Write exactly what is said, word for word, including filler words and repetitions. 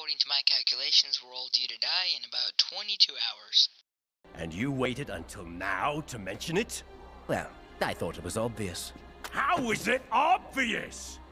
according to my calculations, we're all due to die in about twenty-two hours. And you waited until now to mention it? Well, I thought it was obvious. How is it obvious?